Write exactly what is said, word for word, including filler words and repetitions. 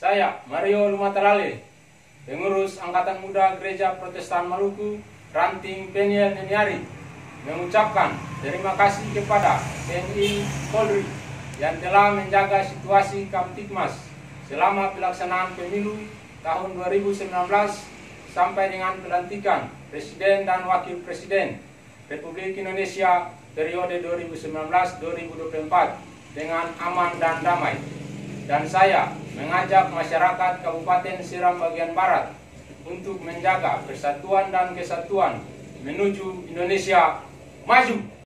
Saya, Mario Lumatarale, pengurus Angkatan Muda Gereja Protestan Maluku, Ranting Peniel Neniari, mengucapkan terima kasih kepada T N I Polri yang telah menjaga situasi Kamtipmas selama pelaksanaan pemilu tahun dua ribu sembilan belas sampai dengan pelantikan Presiden dan Wakil Presiden Republik Indonesia periode dua ribu sembilan belas sampai dua ribu dua puluh empat dengan aman dan damai. Dan saya mengajak masyarakat Kabupaten Seram bagian Barat untuk menjaga persatuan dan kesatuan menuju Indonesia maju.